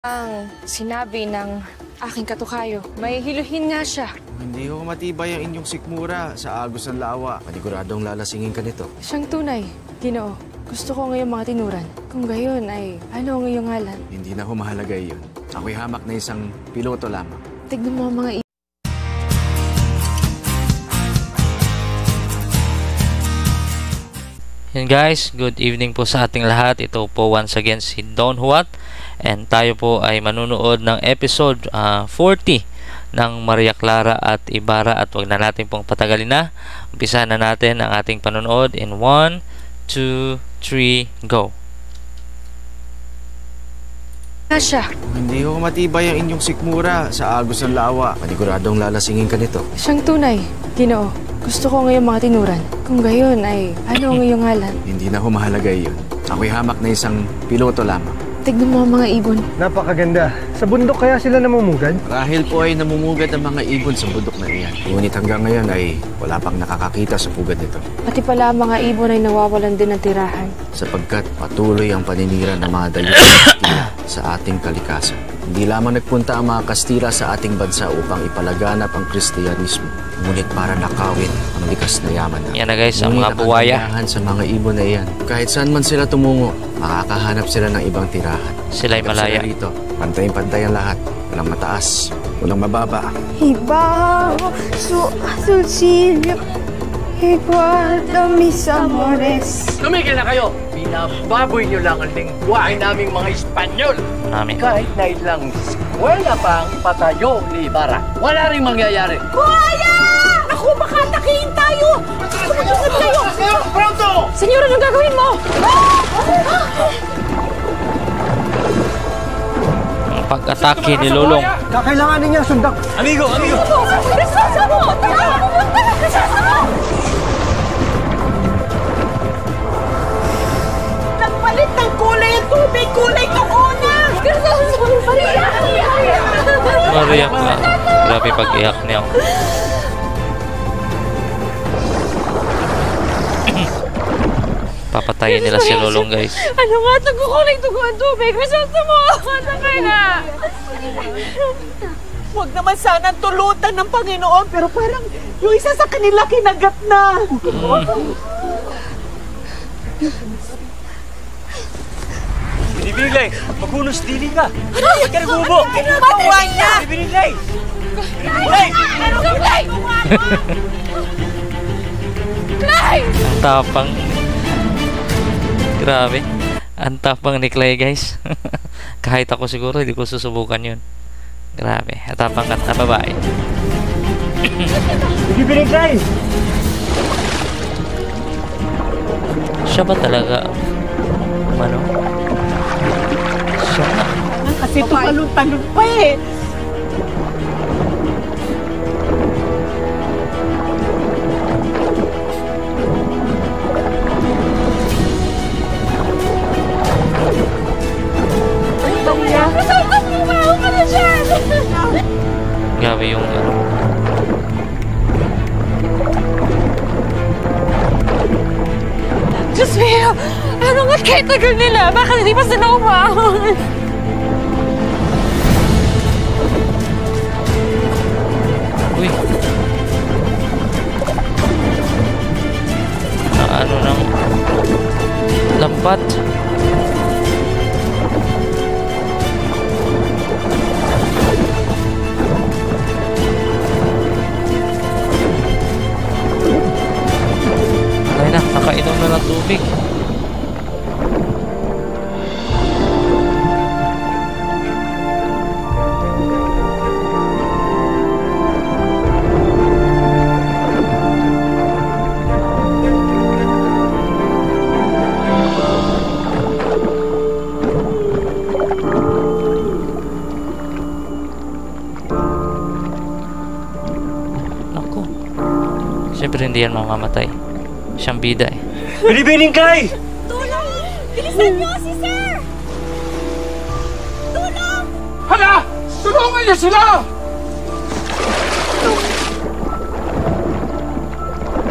Ang sinabi ng aking katukayo, may hiluhin nga siya. Hindi ko matibay ang inyong sikmura sa agos ng lawa. Paniguradong lalasingin ka nito. Siyang tunay, Ginoo. Gusto ko ngayong mga tinuran. Kung gayon ay ano ang iyong ngalan? Hindi na humahalaga iyon. Ako'y hamak na isang piloto lamang. Tignan mo ang mga Yan guys, good evening po sa ating lahat. Ito po once again si Don Huat. And tayo po ay manunood ng episode 40 ng Maria Clara at Ibarra. At wag na natin pong patagalin na. Umpisahan na natin ang ating panonood in 1, 2, 3, go! siya. Hindi ko matibay ang inyong sikmura sa agos ng lawa. Paniguradong lalasingin ka nito. Siyang tunay, Ginoo. Gusto ko ngayong mga tinuran. Kung gayon ay ano ang iyong ngalan? Hindi na humahalaga iyon. Ako'y hamak na isang piloto lamang. Tignan mo ang mga ibon. Napakaganda. Sa bundok kaya sila namumugad? Rahil po ay namumugad ang mga ibon sa bundok na iyan. Ngunit hanggang ngayon ay wala pang nakakakita sa pugad nito. Pati pala ang mga ibon ay nawawalan din ng tirahan. Sapagkat patuloy ang paninira ng mga dayo ng Kastila sa ating kalikasan. Hindi lamang nagpunta ang mga Kastila sa ating bansa upang ipalaganap ang Kristiyanismo, ngunit para nakawin ang likas na yaman na. Yan na guys, ang mga buwaya. Sa mga ibon na iyan. Kahit saan man sila tumungo, makakahanap sila ng ibang tirahan. Sila'y malaya. Sila rito, pantay-pantay ang lahat. Walang mataas, walang mababa. Ibaho su susilyo igual a mis amores. Tumigil na kayo! Binababoy nyo lang ang lingwahe naming mga Espanyol. Namin. Kahit na ilang eskwela pa ang ipatayo ni Ibarra, wala rin mangyayari. Kuya! Naku, baka takihin tayo! Sumunod kayo! Pronto! Senyor, anong gagawin mo? Ang pag-atake ni Lulong. Kakailanganin niya sundak. Amigo! Nasasa mo! Nasasa mo! Nagpalit ng kulay ang tubig! Kulay kahona! Mariyak na. Grabe pag-iyak niya. Papatayin nila si Lulong guys. Ano nga? Nagkukulay dugo ang tubig. Masasa mo! Sakay na! Huwag naman sana tulutan ng Panginoon, pero parang yung isa sa kanila kinagat na. Binibilay! Maghunos dili ka! Ba't ka nag-uubo? Ginagawa niya! Binibilay! Binibilay! Ang tapang. Grabe. Ang tapang ni Clay guys. Kahit ako siguro hindi ko susubukan yun. Grabe. Ang tapang kat na babae. Binibilay! Siya ba talaga? Ano? Siya nga. Kasi tumalon-talon pa eh. Grabe yung ano. Diyos mio! Ano nga kahit tagal nila? Bakit hindi pa sila umahon? Uy. Ano nang lambat. Ay na, nakainom na ng tubig. Naku. Siyempre hindi yan mamamatay. Siyang bida eh. Binibining kay! Tulong! Bilisan niyo si Sir! Tulong! Hala! Tulungan niyo sila!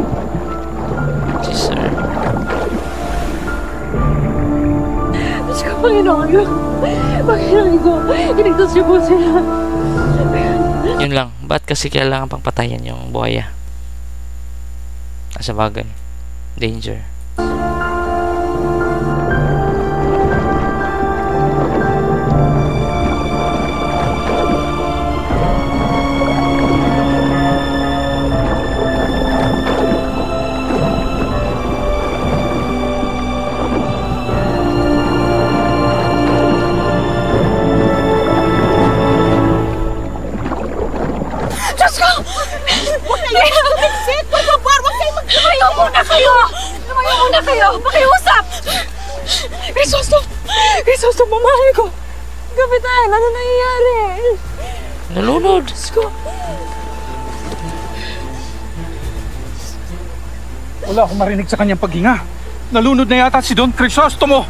Si Sir. Diyos ko Panginoon ko, iligtas niyo po sila. Yun lang. Ba't kasi kailangan pang patayan yung buhaya? Sa bagay. Danger. Diyos ko! Huwag na yun! Vincent! Por favor! Huwag kayo Lumayo muna kayo! Lumayo muna kayo! Makiusap! Crisosto, mamahal ko. Kapitan, ano nangyayari? Nalunod. Diyos ko. Wala akong marinig sa kanyang paghinga. Nalunod na yata si Don Crisostomo.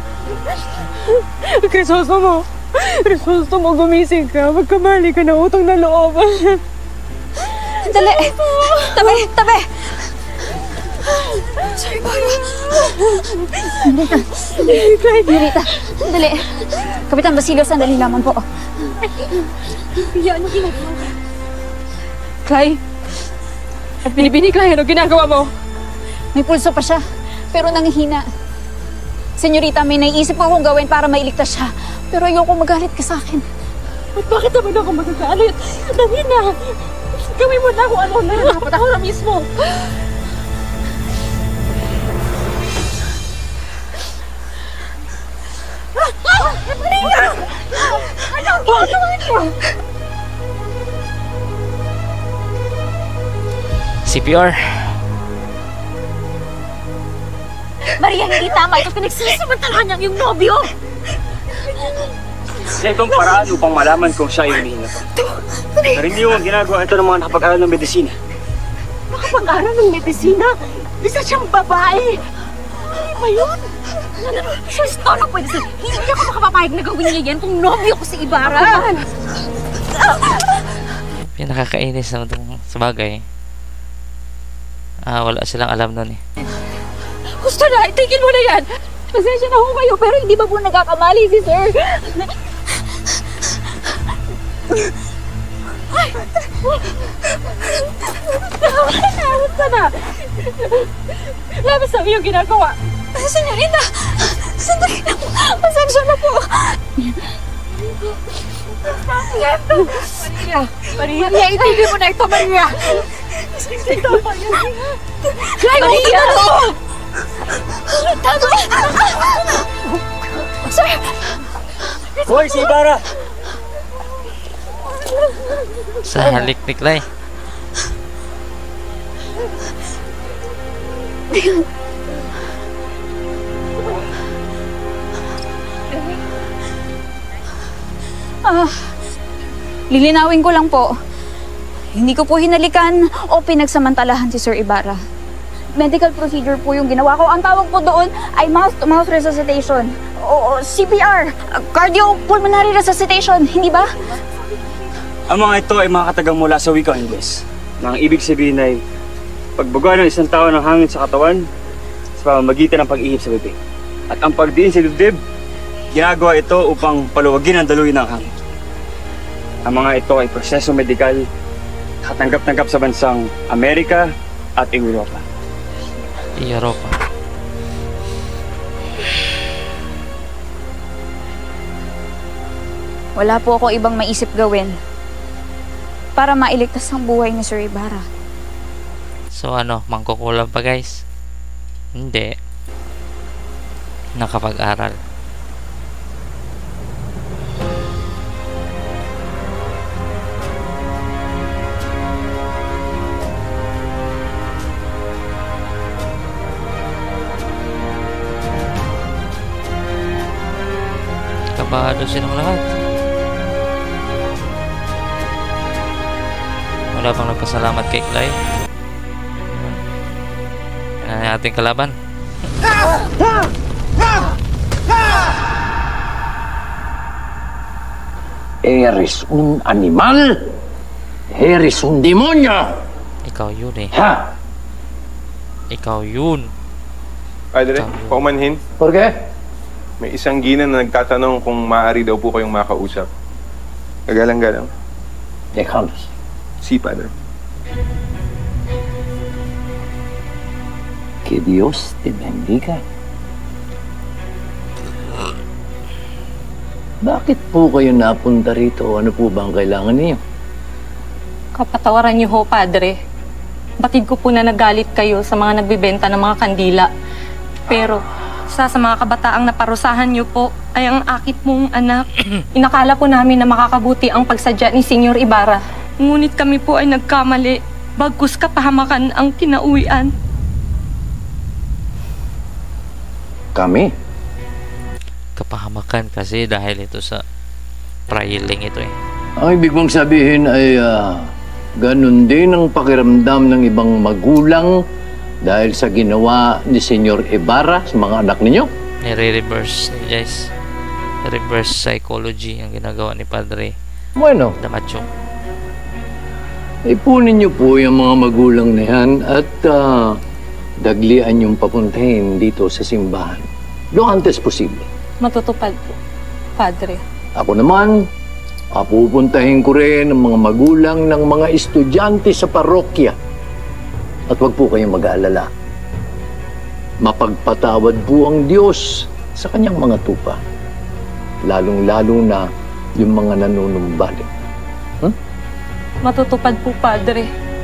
Crisostomo, gumising ka. Magkamali ka na utang na loob. Dali! Tabi! Sorry, Ibarra. Narita, dali. Kapitan Basilio, sandali lamang po. Ano ginagawa? Clay? Binibini, Clay, ano ginagawa mo? May pulso pa siya, pero nanghihina. Senyorita, may naiisip ko akong gawin para mailigtas siya. Pero ayoko magalit ka sa akin. At bakit naman ako magagalit? Dali na! Gawin mo na kung ano na. Dapat ako na mismo. CPR. Maria, hindi tama. Ito pinagsasamantalahan niyang yung nobyo. Sa itong paraan upang malaman kung siya ay humihina pa. Karaniw ang ginagawa ito ng mga nakapag-aral ng medisina. Nakapag-aral ng medisina? Isa siyang babae. Ano ba yun? Sus, ano pwede sa... Hindi ako makapapayag na gawin niya yan kung nobyo ko si Ibarra. Pinakakainis na itong sa bagay. Wala silang alam nun eh. Gusto na, itigil mo na yan. Pasensya na ako kayo, pero hindi ba po nagkakamali si sir? Ay! Basta na! Labas ang iyong ginagawa! Senyorita! Sandali na po! Pasensya na po! Maria, itigil mo na ito, Maria! Clay, Maria! Sir! Hoy, si Ibarra! Sa halik ni Clay. Lilinawin ko lang po. Hindi ko po hinalikan o pinagsamantalahan si Sir Ibarra. Medical procedure po yung ginawa ko. Ang tawag po doon ay mouth-to-mouth resuscitation. O CPR. Cardiopulmonary resuscitation. Hindi ba? Ang mga ito ay mga katagang mula sa wikang Ingles. Ang ibig sabihin ay pagbaga ng isang tao ng hangin sa katawan sa pamamagitan ng pag-ihip sa bibig. At ang pagdiin sa dibdib, ginagawa ito upang paluwagin ang daluyan ng hangin. Ang mga ito ay proseso medikal katanggap-tanggap sa bansang Amerika at Europa. Europa. Wala po ako ibang maisip gawin para mailigtas ang buhay ni Sir Ibarra. So ano, mangkukulam pa guys? Hindi. Nakapag-aral. Kabado silang lahat. Wala pang nagpasalamat kay Clay. Yan ang ating kalaban. Eres un animal. Eres un demonyo. Ikaw yun eh. Ha? Ikaw yun. Padre, paumanhin. ¿Por qué? May isang ginang na nagtatanong kung maaari daw po kayong makausap. Gagalang-galang. Dejamos. Si, Padre. Que Dios te bendiga. Bakit po kayo napunta rito? Ano po ba ang kailangan niyo? Kapatawaran niyo ho, Padre. Batid ko po na nagalit kayo sa mga nagbibenta ng mga kandila. Pero sa mga kabataang naparusahan niyo po ay ang akit mong anak. Inakala po namin na makakabuti ang pagsadya ni Senyor Ibarra. Ngunit kami po ay nagkamali. Bagkus kapahamakan ang kinauwian. Kami? Kapahamakan kasi dahil ito sa trialing ito eh. Ang ibig mong sabihin ay ganun din ang pakiramdam ng ibang magulang dahil sa ginawa ni Senyor Ibarra sa mga anak ninyo? Nire-reverse guys. Reverse psychology ang ginagawa ni Padre Bueno, Damacho. ipunin niyo po yung mga magulang na yan at daglian yung papuntahin dito sa simbahan. Lo antes posible. Matutupad po, Padre. Ako naman, pupuntahin ko rin ang mga magulang ng mga estudyante sa parokya. At huwag po kayong mag-aalala. Mapagpatawad po ang Diyos sa kanyang mga tupa. Lalong-lalo na yung mga nanunumbalik. Matutupad po, Padre.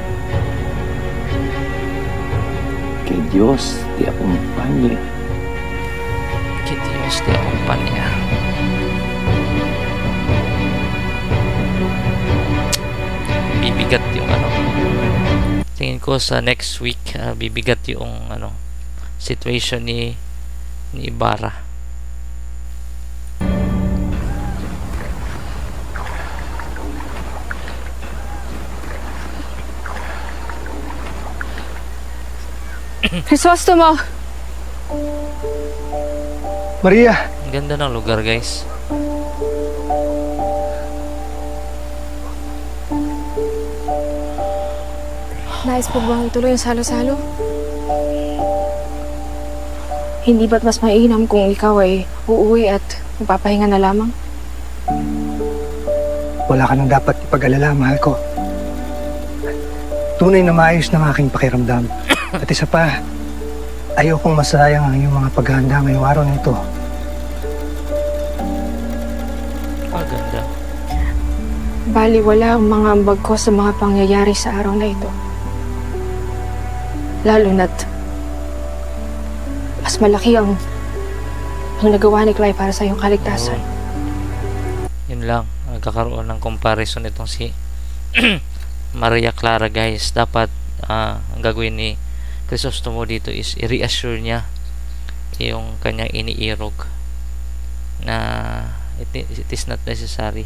Que Dios te acompañe. Que Dios te acompañe. Bibigat yung tingin ko sa next week bibigat yung situation ni Ibarra. Crisostomo! Maria! Ang ganda ng lugar, guys. Nais po bang ituloy yung salo-salo? Hindi ba't mas mainam kung ikaw ay uuwi at magpapahinga na lamang? Wala ka nang dapat ipag-alala, mahal ko. Tunay na maayos ng aking pakiramdam. At isa pa, ayaw kong masayang ang iyong mga paghahanda ngayong araw na ito. Maganda. Baliwala ang mga ambag ko sa mga pangyayari sa araw na ito. Lalo na't mas malaki ang nagawa ni Clara para sa iyong kaligtasan. Yun lang, nagkakaroon ng comparison itong si Maria Clara, guys. Dapat ang gagawin ni Crisostomo dito is i-reassure niya yung kanyang iniirog na it is not necessary.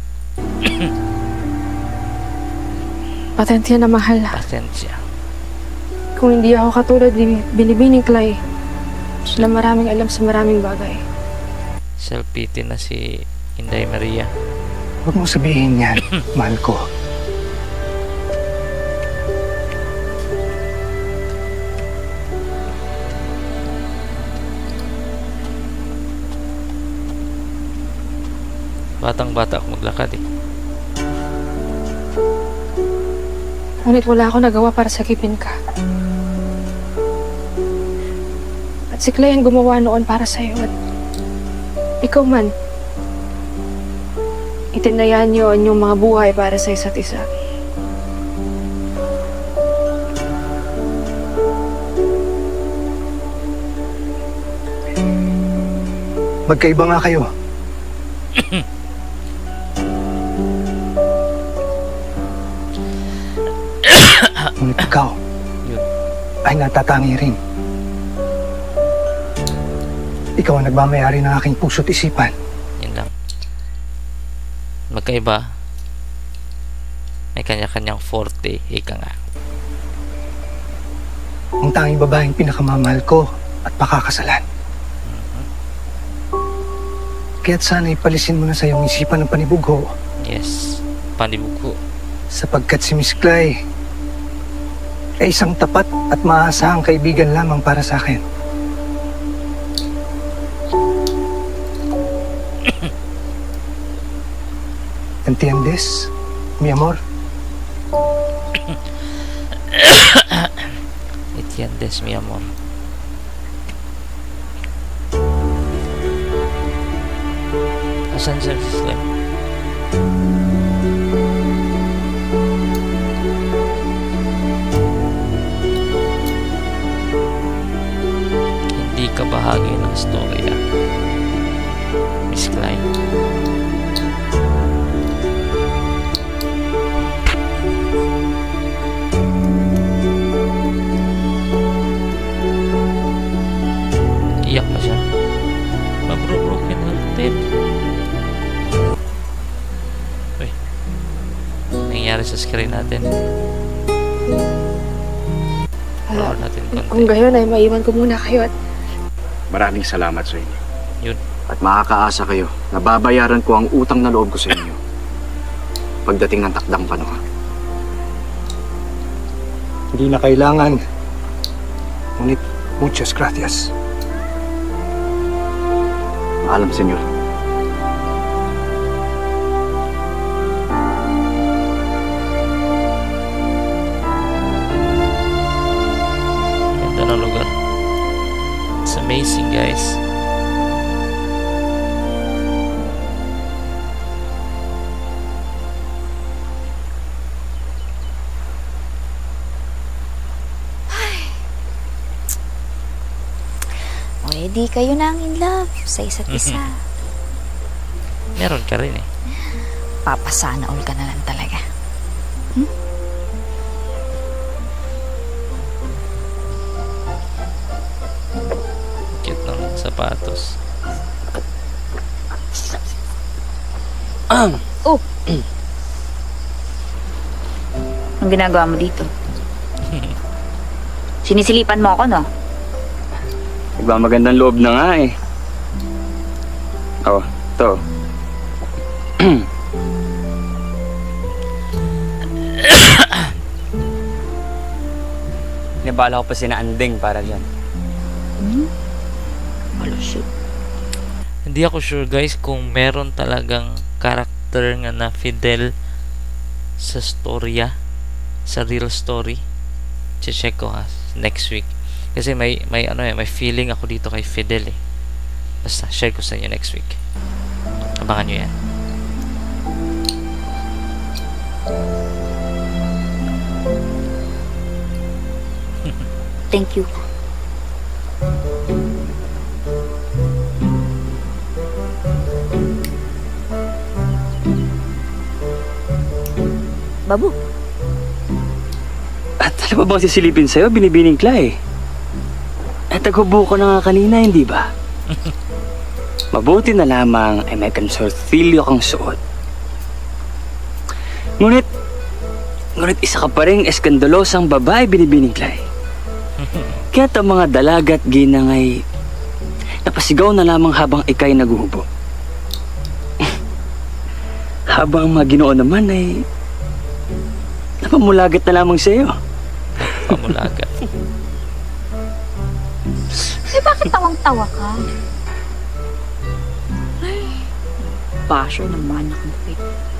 Patensya na, mahal. Pasensya. Kung hindi ako katulad ni Binibining Clay na maraming alam sa maraming bagay. Self-pity na si Inday Maria. Huwag mo sabihin yan, mahal ko. Batang-bata ako maglakad eh. Ngunit wala ako nagawa para sakipin ka. At si Clay ang gumawa noon para sa'yo at ikaw man, itinayan niyo ang inyong mga buhay para sa isa't isa. Magkaiba nga kayo. Ngunit ikaw ay natatangi rin. Ikaw ang nagmamayari ng aking puso't isipan. Yun lang. Magkaiba. May kanya-kanyang forte. Ika nga. Ang tanging babaeng pinakamamahal ko at pakakasalan. Kaya't sana ipalisin mo na sa iyong isipan ng panibugho. Yes. Panibugho. Sapagkat si Miss Clay ay isang tapat at maaasahang kaibigan lamang para sa akin. ¿Entiendes, mi amor? Entiendes, mi amor. Asan siya si Slim? Hindi ka bahagi ng storya, Miss Clyde. Iyak pa siya. Mabro-broken hearted. Uy. Nangyari sa screen natin. Power natin konti. Kung gayon ay maiwan ko muna kayo at Maraming salamat sa inyo. Yun. At makakaasa kayo na babayaran ko ang utang na loob ko sa inyo pagdating ng takdang panahon. Hindi na kailangan. Ngunit, muchas gracias. Paalam, senyor. Ganda ng lugar. It's amazing, guys. O, edi kayo na ang in love sa isa't isa. Meron ka rin eh. Papasana all ka na lang talaga. Cute ng sapatos. Oh! Anong ginagawa mo dito? Sinisilipan mo ako, no? Nagmamagandang loob na nga eh. Oh, to. Nabala ko pa sinaanding para dyan. Malusot. Hindi ako sure, guys, kung meron talagang character nga na fidel sa storya, sa real story. Check ko ha next week. Kasi may feeling ako dito kay Fidel eh. Basta share ko sa inyo next week. Abangan nyo yan. Thank you. Babu. At ano ba bang sisilipin sa'yo, binibining Clay? At naghubo ko na nga kanina, hindi ba? Mabuti na lamang ay may konsortilyo kang suot. Ngunit isa ka pa rin eskandalosang babae, binibining Clay. Kaya't ang mga dalagat ginang ay napasigaw na lamang habang ikay naghuhubo. Habang ang mga Ginoo naman ay napamulagat na lamang sa iyo. Pamulagat. Eh, bakit tawang-tawa ka? Ay, basher ng manak ng pit.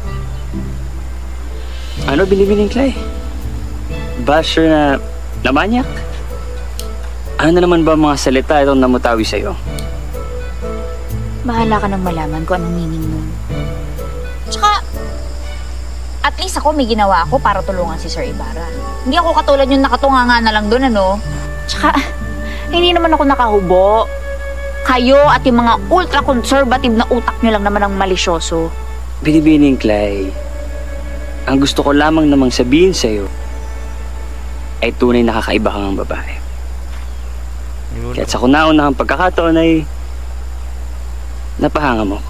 Ano binibining Clay? Basher na namanyak? Ano na naman ba mga salita itong namutawi sa iyo? Bahala ka nang malaman kung anong meaning nun. Tsaka, at least ako may ginawa ako para tulungan si Sir Ibarra. Hindi ako katulad yung nakatunganga na lang doon, ano? Tsaka, hindi naman ako nakahubo. Kayo at yung mga ultra-conservative na utak nyo lang naman ang malisyoso. Binibining Clay, ang gusto ko lamang namang sabihin sa iyo ay tunay na kakaiba kang babae. Kaya't sa kunaunahang pagkakataon ay napahanga mo ko.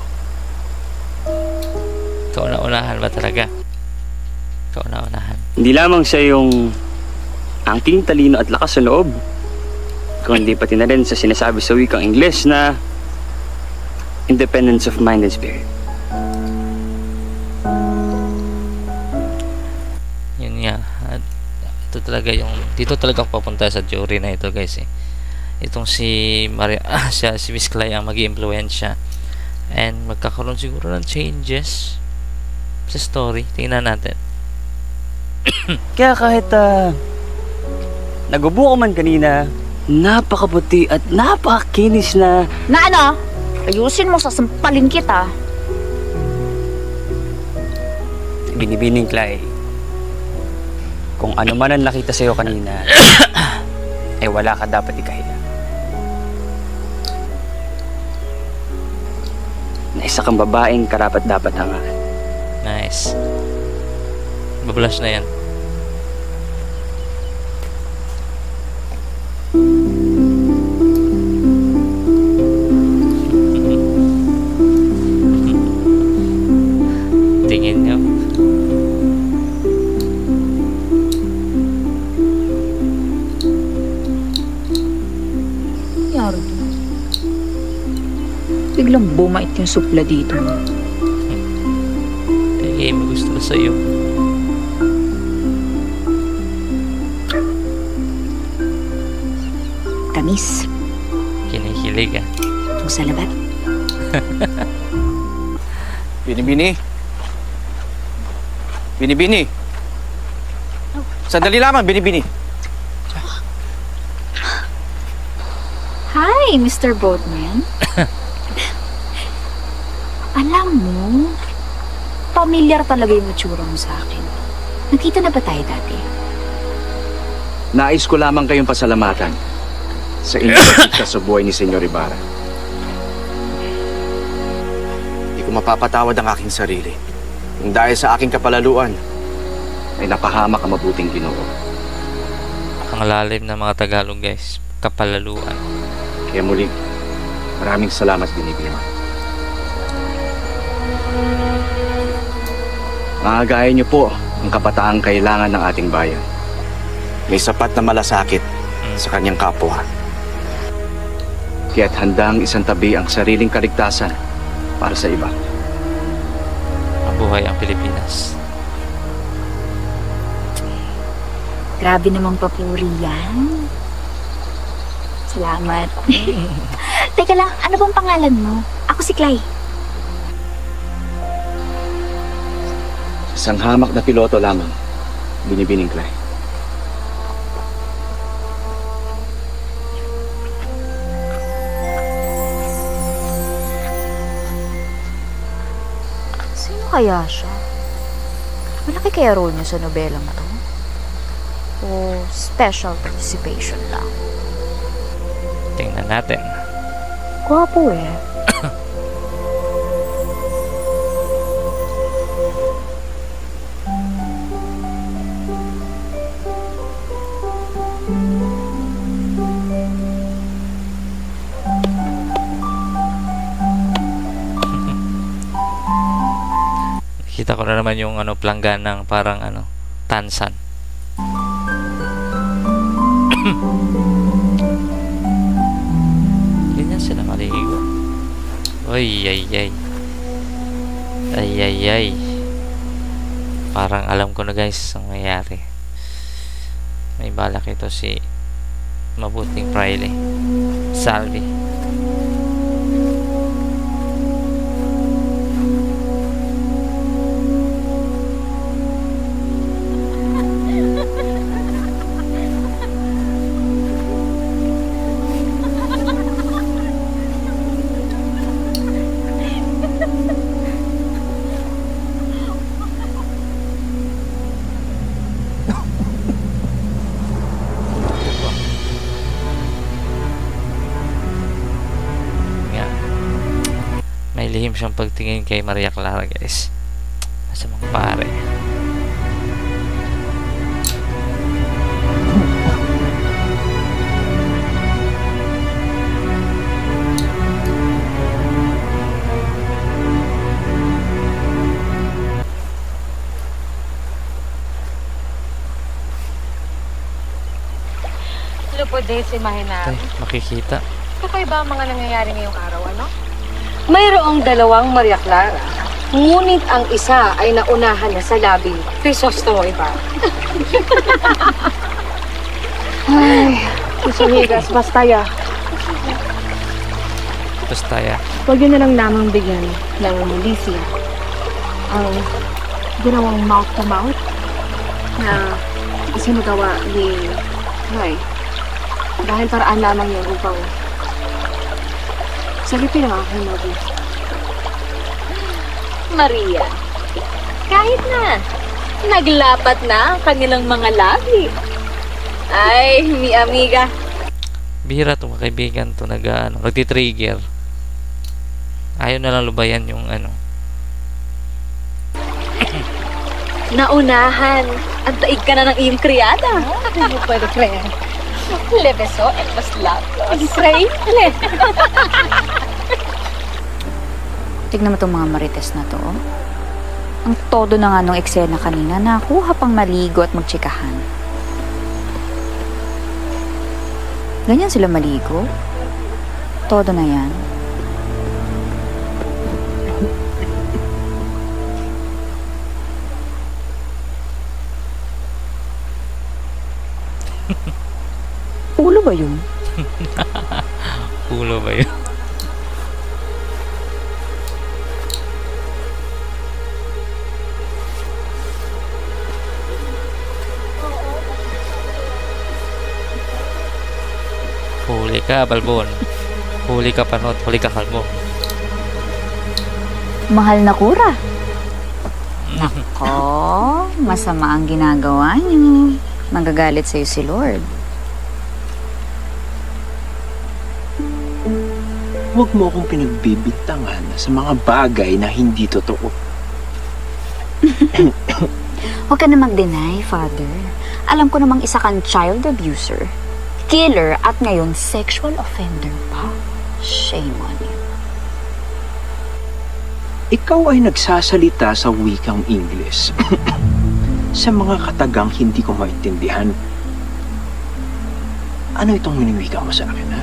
Kauna-unahan ba talaga? Kauna-unahan. Hindi lamang sa iyong angking talino at lakas sa loob, kundi pati na rin sa sinasabi sa wikang Ingles na independence of mind and spirit. Yun nga. At ito talaga yung dito talaga ako papunta sa jury na ito, guys eh. Itong si Maria, si Miss Clay ang mag-i-impluwensya and magkakaroon siguro ng changes sa story. Tingnan natin. Kaya kahit nagubo ko man kanina, napakabuti at napakakinis na... Na ano? Ayusin mo, sasampalin kita. Binibining Clay. Kung ano man ang nakita sa'yo kanina, eh wala ka dapat ikahiya. Na isa kang babaeng karapat-dapat hangaan. Nice. Bablush na yan. Tingin nyo. Yaro. Biglang bumait yung supla dito. Eh, may gusto ko sa'yo. Kamis. Kinikilig ah. Itong salabat. Binibini. Binibini. Sandali lamang, Binibini. Hi, Mr. Boatman. Alam mo, pamilyar talaga yung itsura mo sa akin. Nakita na ba tayo dati? Nais ko lamang kayong pasalamatan sa inyong pagkita sa buhay ni Senyor Ibarra. Hindi ko mapapatawad ang aking sarili. Kung dahil sa aking kapalaluan, ay napahamak ang mabuting Ginoo. Ang lalim ng mga Tagalog, guys. Kapalaluan. Kaya muli, maraming salamat, Binibini. Maagaya niyo po ang kapataang kailangan ng ating bayan. May sapat na malasakit sa kanyang kapwa. Kaya't handang isang tabi ang sariling kaligtasan para sa iba. Mabuhay ang Pilipinas. Grabe namang papuri yan. Salamat. Teka lang, ano bang pangalan mo? Ako si Clay. Isang hamak na piloto lamang, Binibining Clay. Sino kaya siya? Malaki kaya role niya sa nobelang to? O special participation lang? Tingnan natin. Gwapo eh. Kita ko na naman yung planggan ng parang tansan. Ganyan sila maligo. Ay ay ay. Ay ay ay. Parang alam ko na guys ang mayayari. May balak ito si mabuting Priley. Salvi. Lihim siyang pagtingin kay Maria Clara guys. Nasa mga pare. Lupod din si Mahina. Ay, makikita. Kakaiba ang mga nangyayari ngayong araw, ano? Mayroong dalawang Maria Clara. Ngunit ang isa ay naunahan na sa labi. Crisostomo, Ibarra. Ay, isumigas, bastaya. Bastaya. Huwag yun na lang namang bigyan ng Alicia ang ginawang mouth-to-mouth na isinagawa ni Roy. Dahil paraan lamang yun upang salipin ang aking nobis. Maria, kahit na naglapat na ang kanilang mga labi. Ay, mi amiga. Bihira to mga kaibigan to nagti-trigger. Ayaw na lang lubayan yung Naunahan. Ang daig ka na ng iyong kriyada. Hindi pwede creer. Lebeso at mas lapos. Increíble. Tignan mo itong mga marites na to. Oh. Ang todo na nga nung eksena kanina, nakuha pang maligo at magtsikahan. Ganyan sila maligo. Todo na yan. Ulo ba yun? Ulo ba yun? Huli ka, Balbon. Huli ka, Panot. Huli ka, Kalmo. Mahal na kura. Nako, masama ang ginagawa niyo. Magagalit sa'yo si Lord. Huwag mo akong pinagbibintangan sa mga bagay na hindi totoo. Huwag ka na mag-deny, Father. Alam ko namang isa kang child abuser, killer, at ngayon sexual offender pa. Shame on you. Ikaw ay nagsasalita sa wikang Ingles. Sa mga katagang hindi ko maintindihan. Ano itong miniwika mo sa akin, ha?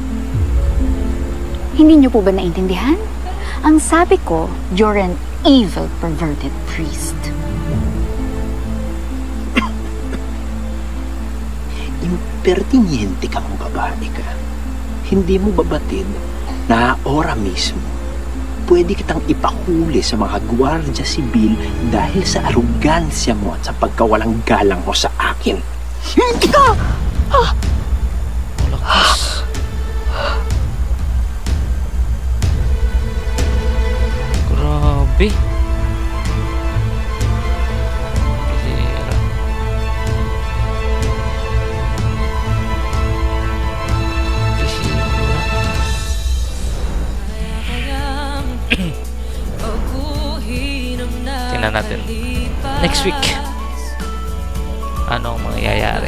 Hindi niyo po ba naintindihan? Ang sabi ko, you're an evil, perverted priest. Impertinente kang babae ka. Hindi mo babatid na ora mismo pwede kitang ipahuli sa mga gwardiya sibil dahil sa arogansya mo at sa pagkawalang galang mo sa akin. Hindi ka! Lakas. Grabe. Bihira. Tingnan natin next week ano ang mangyayari.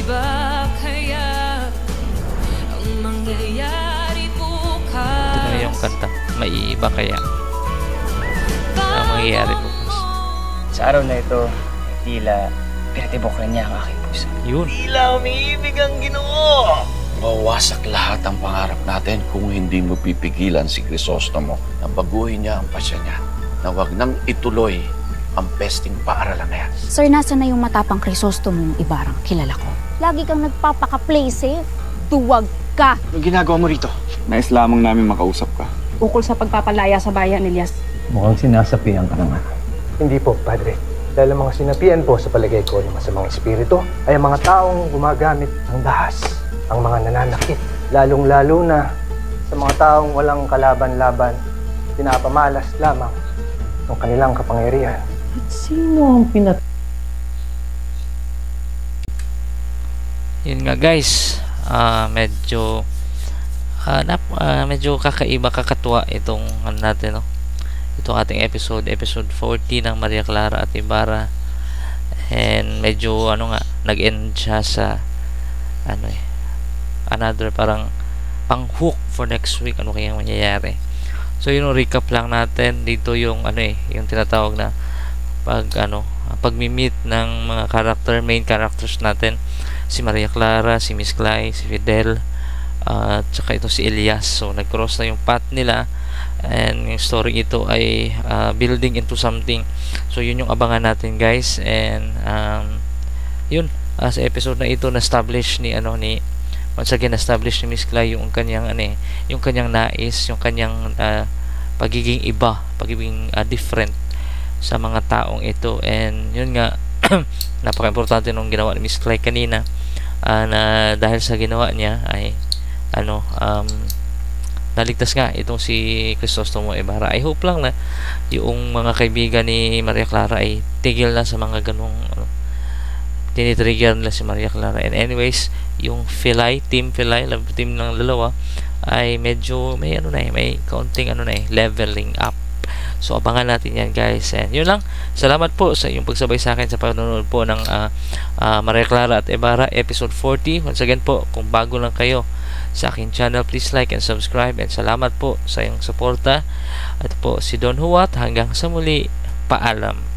Ito na yung kanta, maiiba kaya ang mangyayari bukas. Sa araw na ito, tila pinatibok rin niya ang aking puso. Yun. Tila umiibig ang Ginoo. Mawasak lahat ang pangarap natin kung hindi mo pipigilan si Crisostomo na baguhin niya ang pasya niya na wag nang ituloy ang pesting paaralan na yan. Sir, nasa na yung matapang Crisostomong Ibarra? Kilala ko. Lagi kang nagpapaka-play safe. Duwag ka! Anong ginagawa mo rito? Nais lamang namin makausap ka. Ukol sa pagpapalaya sa bayan, Elias. Mukhang sinasapian ka naman. Hindi po, Padre. Dahil ang mga sinapian po sa palagay ko ng masamang espiritu ay ang mga taong gumagamit ng dahas, ang mga nananakit, lalong-lalo na sa mga taong walang kalaban-laban, pinapamalas lamang ng kanilang kapangyarihan. At sino ang Yun nga guys, medyo kakaiba, kakatuwa itong natin, no? Itong ating episode 40 ng Maria Clara at Ibarra. And medyo nag-end siya sa another parang pang-hook for next week, ano kaya mangyayari. So yun, recap lang natin dito yung yung tinatawag na pag-meet ng mga main characters natin, si Maria Clara, si Miss Clay, si Fidel, at saka ito si Elias. So nag-cross na yung path nila, and yung story ito ay building into something. So yun yung abangan natin guys. And yun, sa episode na ito na-establish once again na-establish ni Miss Clay yung kanyang nais, yung kanyang pagiging iba, pagiging different sa mga taong ito. And yun nga, napaka-importante nung ginawa ni Miss Clay kanina, na dahil sa ginawa niya ay naligtas nga itong si Crisostomo Ibarra. I hope lang na yung mga kaibigan ni Maria Clara ay tigil na sa mga ganong tinitrigger nila si Maria Clara. And anyways, yung team Filay, love team ng dalawa ay medyo may may kaunting leveling up. So abangan natin yan, guys. And yun lang, salamat po sa iyong pagsabay sa akin sa panonood po ng Maria Clara at Ibarra episode 40. Once again po, kung bago lang kayo sa aking channel, please like and subscribe, and salamat po sa iyong suporta. At po si Don Huat, hanggang sa muli, paalam.